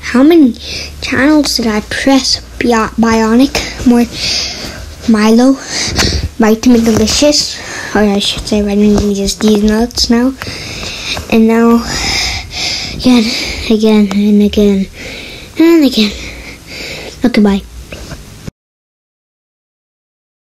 How many channels did I press? Bionic, more Milo, Vitamin Delicious, or I should say Vitamin just these nuts now. And now, again, and again, and again. Okay, bye.